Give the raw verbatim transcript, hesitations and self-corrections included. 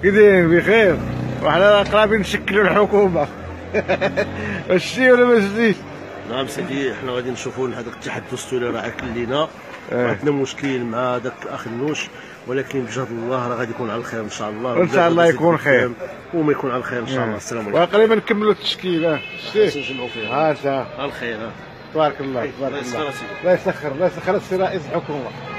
كي دايرين بخير؟ وحنا قرابين نشكلوا الحكومه. واش ولا ما شتيش؟ نعم سيدي، حنا غادي نشوفوا هذاك التحدث الدستوري راه كل لينا، عندنا مشكل مع داك الاخ النوش، ولكن بجهد الله راه غادي يكون على الخير ان شاء الله. ان شاء الله يكون خير وما يكون على الخير ان شاء الله. السلام عليكم. وقريبا نكملوا التشكيل. شتي نجمعوا فيها. ها انت على الخير. تبارك الله تبارك الله. الله يسخر الله يسخر السي رئيس الحكومه.